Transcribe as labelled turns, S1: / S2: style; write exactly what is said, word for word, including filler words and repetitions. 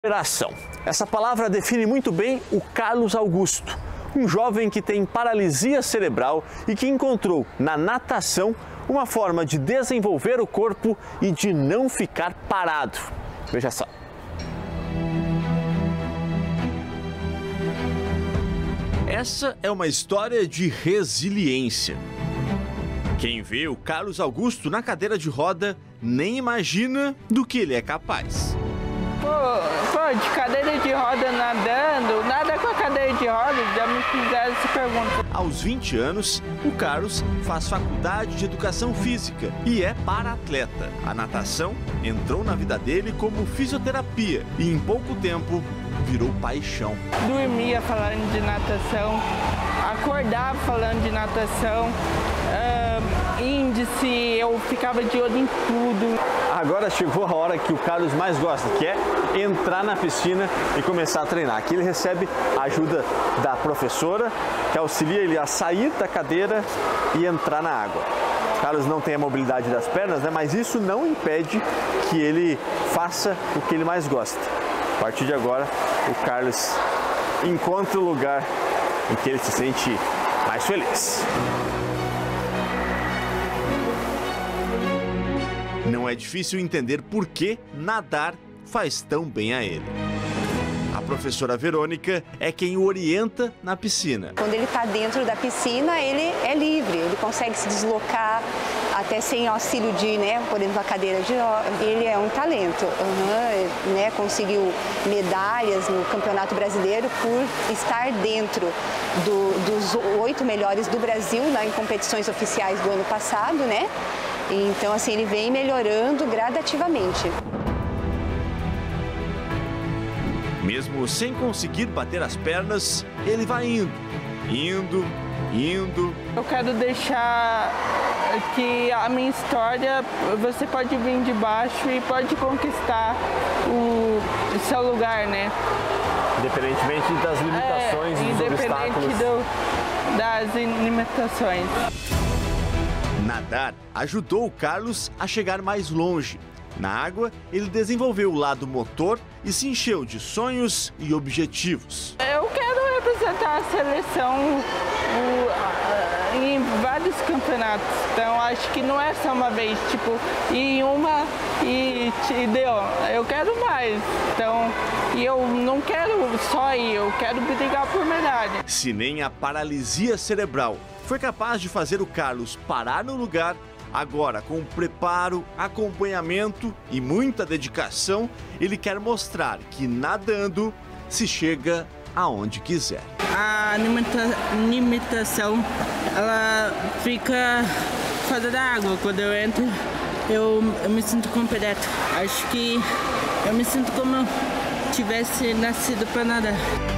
S1: Recuperação. Essa palavra define muito bem o Carlos Augusto, um jovem que tem paralisia cerebral e que encontrou na natação uma forma de desenvolver o corpo e de não ficar parado. Veja só. Essa é uma história de resiliência. Quem vê o Carlos Augusto na cadeira de roda nem imagina do que ele é capaz.
S2: Pô, pô, de cadeira de roda nadando, nada com a cadeira de roda, já me fizeram essa pergunta.
S1: Aos vinte anos, o Carlos faz faculdade de educação física e é para-atleta. A natação entrou na vida dele como fisioterapia e em pouco tempo virou paixão.
S2: Dormia falando de natação, acordava falando de natação, uh, índice, eu ficava de olho em tudo.
S1: Agora chegou a hora que o Carlos mais gosta, que é entrar na piscina e começar a treinar. Aqui ele recebe a ajuda da professora, que auxilia ele a sair da cadeira e entrar na água. O Carlos não tem a mobilidade das pernas, né? Mas isso não impede que ele faça o que ele mais gosta. A partir de agora, o Carlos encontra o lugar em que ele se sente mais feliz. Não é difícil entender por que nadar faz tão bem a ele. A professora Verônica é quem o orienta na piscina.
S3: Quando ele está dentro da piscina, ele é livre, ele consegue se deslocar até sem auxílio de, né, por exemplo, a cadeira de roda. Ele é um talento, uhum, né, conseguiu medalhas no Campeonato Brasileiro por estar dentro do, dos oito melhores do Brasil, né, em competições oficiais do ano passado, né? Então, assim, ele vem melhorando gradativamente.
S1: Mesmo sem conseguir bater as pernas, ele vai indo, indo, indo.
S2: Eu quero deixar que a minha história, você pode vir de baixo e pode conquistar o seu lugar, né?
S1: Independentemente das limitações
S2: é,
S1: e dos obstáculos.
S2: Independente do, das limitações.
S1: Nadar ajudou o Carlos a chegar mais longe. Na água, ele desenvolveu o lado motor e se encheu de sonhos e objetivos.
S2: Eu quero representar a seleção o, em vários campeonatos, então acho que não é só uma vez, tipo, em uma e, e deu. Eu quero mais, então, e eu não quero só ir, eu quero brigar por medalha.
S1: Se nem a paralisia cerebral foi capaz de fazer o Carlos parar no lugar, agora, com preparo, acompanhamento e muita dedicação, ele quer mostrar que nadando se chega aonde quiser.
S2: A limita limitação, ela fica fora da água. Quando eu entro, eu, eu me sinto completo. Acho que eu me sinto como eu tivesse nascido para nadar.